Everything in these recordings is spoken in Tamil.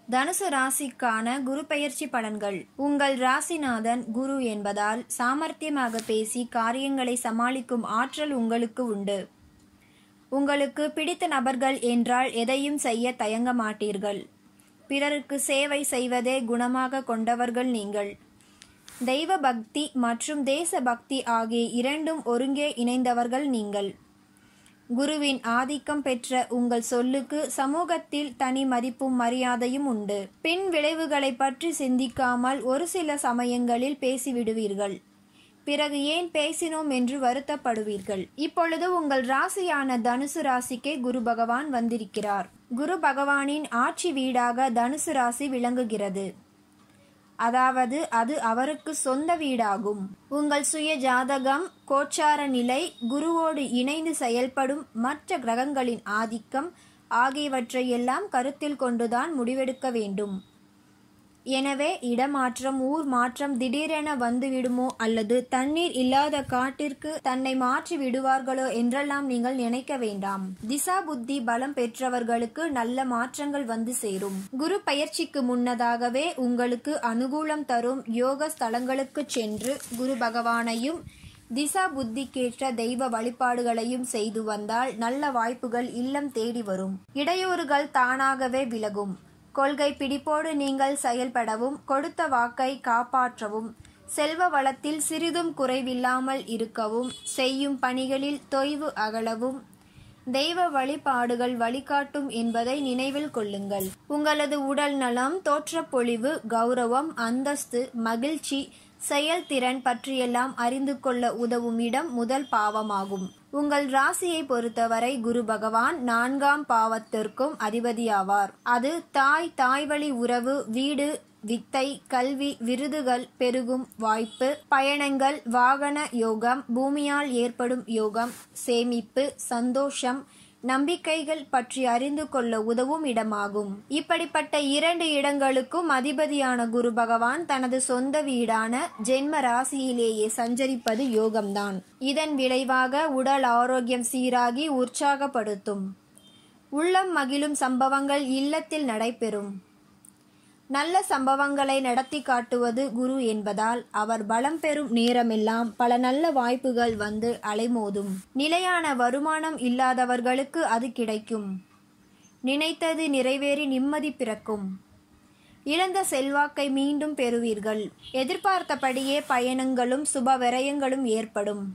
தனுசு ராசிக்கான குரு பெயர்ச்சி பலன்கள். உங்கள் ராசிநாதன் குரு என்பதால் சாமர்த்தியமாக பேசி காரியங்களை சமாளிக்கும் ஆற்றல் உங்களுக்கு உண்டு. உங்களுக்கு பிடித்த நபர்கள் என்றால் எதையும் செய்ய தயங்க மாட்டீர்கள். பிறருக்கு சேவை செய்வதே குணமாக கொண்டவர்கள் நீங்கள். தெய்வ பக்தி மற்றும் தேச பக்தி ஆகிய இரண்டும் ஒருங்கே இணைந்தவர்கள் நீங்கள். குருவின் ஆதிக்கம் பெற்ற உங்கள் சொல்லுக்கு சமூகத்தில் தனி மதிப்பும் மரியாதையும் உண்டு. பின் விளைவுகளை பற்றி சிந்திக்காமல் ஒரு சில சமயங்களில் பேசிவிடுவீர்கள். பிறகு ஏன் பேசினோம் என்று வருத்தப்படுவீர்கள். இப்பொழுது உங்கள் ராசியான தனுசு ராசிக்கே குரு பகவான் வந்திருக்கிறார். குரு பகவானின் ஆட்சி வீடாக தனுசு ராசி விளங்குகிறது. அதாவது அது அவருக்கு சொந்த வீடாகும். உங்கள் சுய ஜாதகம், கோச்சார நிலை, குருவோடு இணைந்து செயல்படும் மற்ற கிரகங்களின் ஆதிக்கம் ஆகியவற்றையெல்லாம் கருத்தில் கொண்டுதான் முடிவெடுக்க வேண்டும். எனவே இடமாற்றம், ஊர் மாற்றம் திடீரென வந்துவிடுமோ அல்லது தண்ணீர் இல்லாத காட்டிற்கு தன்னை மாற்றி விடுவார்களோ என்றெல்லாம் நீங்கள் நினைக்க வேண்டாம். திசா புத்தி பலம் பெற்றவர்களுக்கு நல்ல மாற்றங்கள் வந்து சேரும். குரு பயிற்சிக்கு முன்னதாகவே உங்களுக்கு அனுகூலம் தரும் யோக ஸ்தலங்களுக்கு சென்று குரு பகவானையும் திசா புத்திக்கேற்ற தெய்வ வழிபாடுகளையும் செய்து வந்தால் நல்ல வாய்ப்புகள் இல்லம் தேடி வரும். இடையூறுகள் தானாகவே விலகும். கொள்கை பிடிப்போடு நீங்கள் செயல்படவும், கொடுத்த வாக்கை காப்பாற்றவும், செல்வ வளத்தில் சிறிதும் குறைவில்லாமல் இருக்கவும், செய்யும் பணிகளில் தொய்வு அகலவும் தெய்வ வழிபாடுகள் வழிகாட்டும் என்பதை நினைவில் கொள்ளுங்கள். உங்களது உடல் நலம், தோற்றப்பொழிவு, கௌரவம், அந்தஸ்து, மகிழ்ச்சி, செயல்திறன் பற்றியெல்லாம் அறிந்து கொள்ள உதவும் இடம் முதல் பாவமாகும். உங்கள் ராசியை பொறுத்தவரை குரு பகவான் 4ஆம் பாவத்திற்கும் அதிபதியாவார். அது தாய்வழி உறவு, வீடு, வித்தை, கல்வி, விருதுகள் பெருகும் வாய்ப்பு, பயணங்கள், வாகன யோகம், பூமியால் ஏற்படும் யோகம், சேமிப்பு, சந்தோஷம், நம்பிக்கைகள் பற்றி அறிந்து கொள்ள உதவும் இடமாகும். இப்படிப்பட்ட 2 இடங்களுக்கும் அதிபதியான குரு பகவான் தனது சொந்த வீடான ஜென்ம ராசியிலேயே சஞ்சரிப்பது யோகம்தான். இதன் விளைவாக உடல் ஆரோக்கியம் சீராகி உற்சாகப்படுத்தும். உள்ளம் மகிழும் சம்பவங்கள் இல்லத்தில் நடைபெறும். நல்ல சம்பவங்களை நடத்தி காட்டுவது குரு என்பதால் அவர் பலம் பெறும் நேரமெல்லாம் பல நல்ல வாய்ப்புகள் வந்து அலைமோதும். நிலையான வருமானம் இல்லாதவர்களுக்கு அது கிடைக்கும். நினைத்தது நிறைவேறி நிம்மதி பிறக்கும். இழந்த செல்வாக்கை மீண்டும் பெறுவீர்கள். எதிர்பார்த்தபடியே பயணங்களும் சுப விரயங்களும் ஏற்படும்.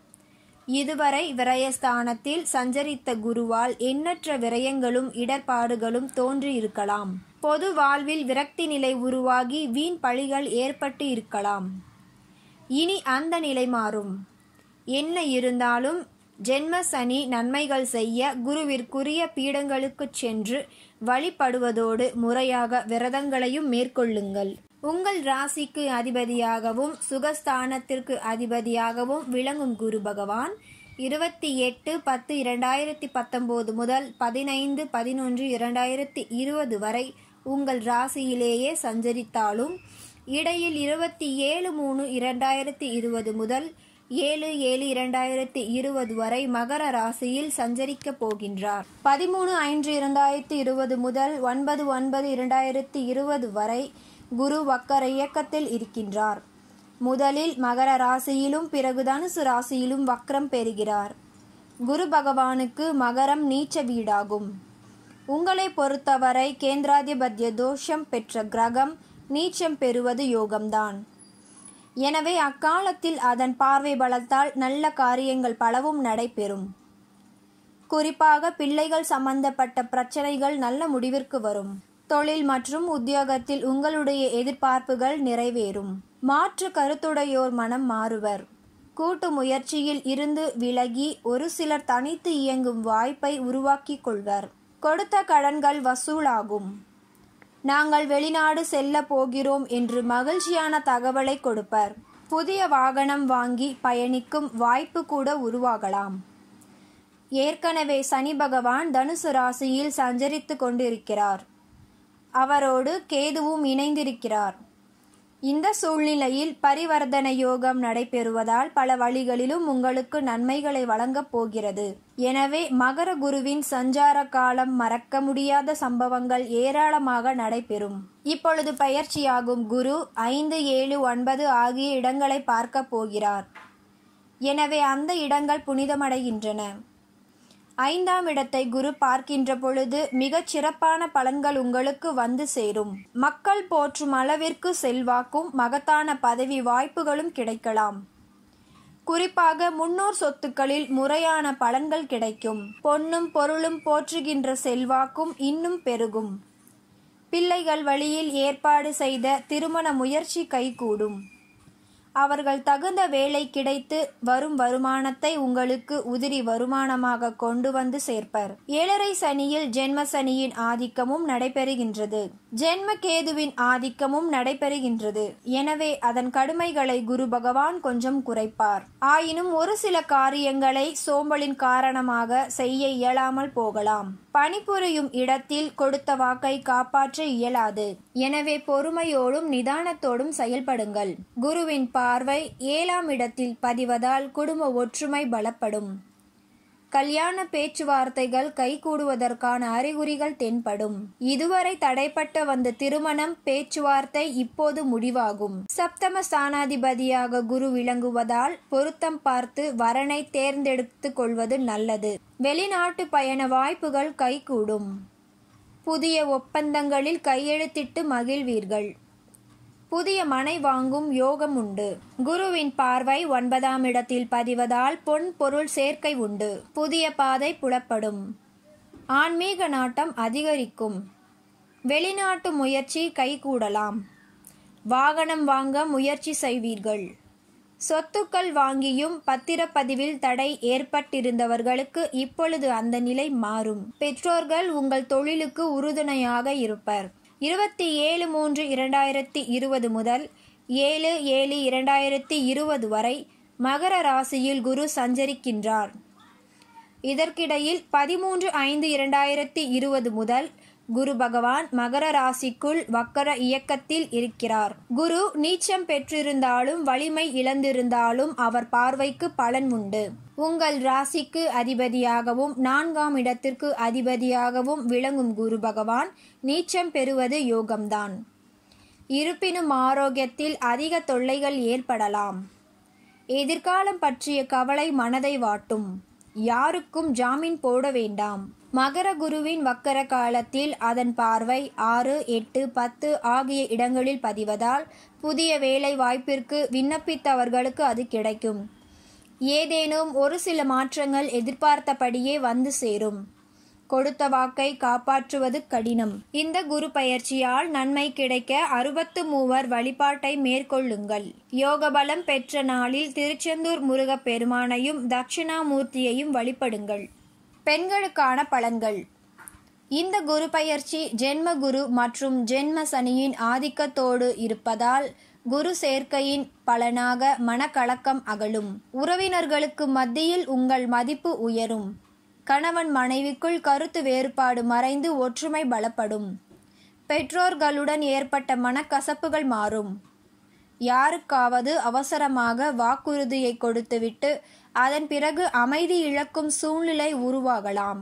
இதுவரை விரயஸ்தானத்தில் சஞ்சரித்த குருவால் எண்ணற்ற விரயங்களும் இடர்பாடுகளும் தோன்றியிருக்கலாம். பொது வாழ்வில் விரக்தி நிலை உருவாகி வீண் பழிகள் ஏற்பட்டு இருக்கலாம். இனி அந்த நிலை மாறும். என்ன இருந்தாலும் ஜென்ம சனி நன்மைகள் செய்ய குருவிற்குரிய பீடங்களுக்கு சென்று வழிபடுவதோடு முறையாக விரதங்களையும் மேற்கொள்ளுங்கள். உங்கள் ராசிக்கு அதிபதியாகவும் சுகஸ்தானத்திற்கு அதிபதியாகவும் விளங்கும் குரு பகவான் 28/10/2019 முதல் 15/11/2020 வரை உங்கள் ராசியிலேயே சஞ்சரித்தாலும் இடையில் 27/3/2020 முதல் 7/7/2020 வரை மகர ராசியில் சஞ்சரிக்கப் போகின்றார். 13/5/2020 முதல் 9/9/2020 வரை குரு வக்கர இயக்கத்தில் இருக்கின்றார். முதலில் மகர ராசியிலும் பிறகு தனுசு ராசியிலும் வக்ரம் பெறுகிறார். குரு பகவானுக்கு மகரம் நீச்ச வீடாகும். உங்களை பொறுத்தவரை கேந்திராதிபத்திய தோஷம் பெற்ற கிரகம் நீச்சம் பெறுவது யோகம்தான். எனவே அக்காலத்தில் அதன் பார்வை பலத்தால் நல்ல காரியங்கள் பலவும் நடைபெறும். குறிப்பாக பிள்ளைகள் சம்பந்தப்பட்ட பிரச்சனைகள் நல்ல முடிவிற்கு வரும். தொழில் மற்றும் உத்தியோகத்தில் உங்களுடைய எதிர்பார்ப்புகள் நிறைவேறும். மாற்று கருத்துடையோர் மனம் மாறுவர். கூட்டு முயற்சியில் இருந்து விலகி ஒரு சிலர் தனித்து இயங்கும் வாய்ப்பை உருவாக்கி கொள்வர். கொடுத்த கடன்கள் வசூலாகும். நாங்கள் வெளிநாடு செல்ல போகிறோம் என்று மகிழ்ச்சியான தகவலை கொடுப்பர். புதிய வாகனம் வாங்கி பயணிக்கும் வாய்ப்பு கூட உருவாகலாம். ஏற்கனவே சனி பகவான் தனுசு ராசியில் சஞ்சரித்து கொண்டிருக்கிறார். அவரோடு கேதுவும் இணைந்திருக்கிறார். இந்த சூழ்நிலையில் பரிவர்த்தன யோகம் நடைபெறுவதால் பல வழிகளிலும் உங்களுக்கு நன்மைகளை வழங்கப் போகிறது. எனவே மகர குருவின் சஞ்சார காலம் மறக்க முடியாத சம்பவங்கள் ஏராளமாக நடைபெறும். இப்பொழுது பயிற்சியாகும் குரு 5, 7, 9 ஆகிய இடங்களை பார்க்க போகிறார். எனவே அந்த இடங்கள் புனிதமடைகின்றன. 5ஆம் இடத்தை குரு பார்க்கின்ற பொழுது மிகச் சிறப்பான பலன்கள் உங்களுக்கு வந்து சேரும். மக்கள் போற்றும் அளவிற்கு செல்வாக்கும் மகத்தான பதவி வாய்ப்புகளும் கிடைக்கலாம். குறிப்பாக முன்னோர் சொத்துக்களில் முறையான பலன்கள் கிடைக்கும். பொன்னும் பொருளும் போற்றுகின்ற செல்வாக்கும் இன்னும் பெருகும். பிள்ளைகள் வழியில் ஏற்பாடு செய்த திருமண முயற்சி கைகூடும். அவர்கள் தகுந்த வேலை கிடைத்து வரும் வருமானத்தை உங்களுக்கு உதிரி வருமானமாக கொண்டு வந்து சேர்ப்பர். 7.5 சனியில் ஜென்ம சனியின் ஆதிக்கமும் நடைபெறுகின்றது. ஜென்ம கேதுவின் ஆதிக்கமும் நடைபெறுகின்றது. எனவே அதன் கடுமைகளை குரு பகவான் கொஞ்சம் குறைப்பார். ஆயினும் ஒரு சில காரியங்களை சோம்பலின் காரணமாக செய்ய இயலாமல் போகலாம். பணிபுரியும் இடத்தில் கொடுத்த வாக்கை காப்பாற்ற இயலாது. எனவே பொறுமையோடும் நிதானத்தோடும் செயல்படுங்கள். குருவின் பார்வை 7ஆம் இடத்தில் பதிவதால் குடும்ப ஒற்றுமை பலப்படும். கல்யாண பேச்சுவார்த்தைகள் கைகூடுவதற்கான அறிகுறிகள் தென்படும். இதுவரை தடைப்பட்டு வந்த திருமணம் பேச்சுவார்த்தை இப்போது முடிவாகும். சப்தம ஸ்தானாதிபதியாக குரு விளங்குவதால் பொருத்தம் பார்த்து வரனை தேர்ந்தெடுத்துக் கொள்வது நல்லது. வெளிநாட்டு பயண வாய்ப்புகள் கைகூடும். புதிய ஒப்பந்தங்களில் கையெழுத்திட்டு மகிழ்வீர்கள். புதிய மனை வாங்கும் யோகம் உண்டு. குருவின் பார்வை 9ஆம் இடத்தில் பதிவதால் பொன் பொருள் சேர்க்கை உண்டு. புதிய பாதை புலப்படும். ஆன்மீக நாட்டம் அதிகரிக்கும். வெளிநாட்டு முயற்சி கைகூடலாம். வாகனம் வாங்க முயற்சி செய்வீர்கள். சொத்துக்கள் வாங்கியும் பத்திரப்பதிவில் தடை ஏற்பட்டிருந்தவர்களுக்கு இப்பொழுது அந்த நிலை மாறும். பெற்றோர்கள் உங்கள் தொழிலுக்கு உறுதுணையாக இருப்பர். 27/3/2020 முதல் 7/7/2020 வரை மகர ராசியில் குரு சஞ்சரிக்கின்றார். இதற்கிடையில் 13/5/2020 முதல் குரு பகவான் மகர ராசிக்குள் வக்கர இயக்கத்தில் இருக்கிறார். குரு நீச்சம் பெற்றிருந்தாலும் வலிமை இழந்திருந்தாலும் அவர் பார்வைக்கு பலன் உண்டு. உங்கள் ராசிக்கு அதிபதியாகவும் 4ஆம் இடத்திற்கு அதிபதியாகவும் விளங்கும் குரு பகவான் நீச்சம் பெறுவது யோகம்தான். இருப்பினும் ஆரோக்கியத்தில் அதிக தொல்லைகள் ஏற்படலாம். எதிர்காலம் பற்றிய கவலை மனதை வாட்டும். யாருக்கும் ஜாமீன் போட வேண்டாம். மகர குருவின் வக்கர காலத்தில் அதன் பார்வை 6, 8, 10 ஆகிய இடங்களில் பதிவதால் புதிய வேலை வாய்ப்பிற்கு விண்ணப்பித்தவர்களுக்கு அது கிடைக்கும். ஏதேனும் ஒரு சில மாற்றங்கள் எதிர்பார்த்தபடியே வந்து சேரும். கொடுத்த வாக்கை காப்பாற்றுவது கடினம். இந்த குரு பயிற்சியால் நன்மை கிடைக்க 63 வழிபாட்டை மேற்கொள்ளுங்கள். யோகபலம் பெற்ற நாளில் திருச்செந்தூர் முருகப் பெருமானையும் தட்சிணாமூர்த்தியையும் வழிபடுங்கள். பெண்களுக்கான பலன்கள். இந்த குரு பயிற்சி ஜென்ம குரு மற்றும் ஜென்ம சனியின் ஆதிக்கத்தோடு இருப்பதால் குரு சேர்க்கையின் பலனாக மனக்கலக்கம் அகலும். உறவினர்களுக்கு மத்தியில் உங்கள் மதிப்பு உயரும். கணவன் மனைவிக்குள் கருத்து வேறுபாடு மறைந்து ஒற்றுமை பலப்படும். பெற்றோர்களுடன் ஏற்பட்ட மனக்கசப்புகள் மாறும். யாருக்காவது அவசரமாக வாக்குறுதியை கொடுத்துவிட்டு அதன் பிறகு அமைதி இழக்கும் சூழ்நிலை உருவாகலாம்.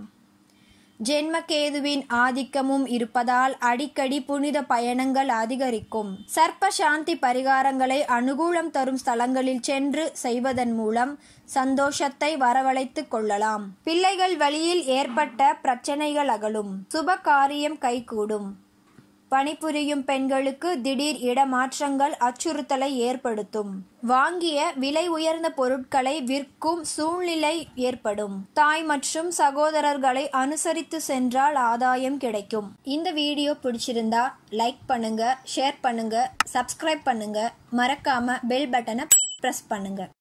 ஜென்மகேதுவின் ஆதிக்கமும் இருப்பதால் அடிக்கடி புனித பயணங்கள் அதிகரிக்கும். சர்ப்ப சாந்தி பரிகாரங்களை அனுகூலம் தரும் ஸ்தலங்களில் சென்று செய்வதன் மூலம் சந்தோஷத்தை வரவழைத்துக் கொள்ளலாம். பிள்ளைகள் வழியில் ஏற்பட்ட பிரச்சனைகள் அகலும். சுப காரியம் கைகூடும். பணிபுரியும் பெண்களுக்கு திடீர் இடமாற்றங்கள் அச்சுறுத்தலை ஏற்படுத்தும். வாங்கிய விலை உயர்ந்த பொருட்களை விற்கும் சூழ்நிலை ஏற்படும். தாய் மற்றும் சகோதரர்களை அனுசரித்து சென்றால் ஆதாயம் கிடைக்கும். இந்த வீடியோ பிடிச்சிருந்தா லைக் பண்ணுங்க, ஷேர் பண்ணுங்க, சப்ஸ்கிரைப் பண்ணுங்க, மறக்காம பெல் பட்டனை பிரஸ் பண்ணுங்க.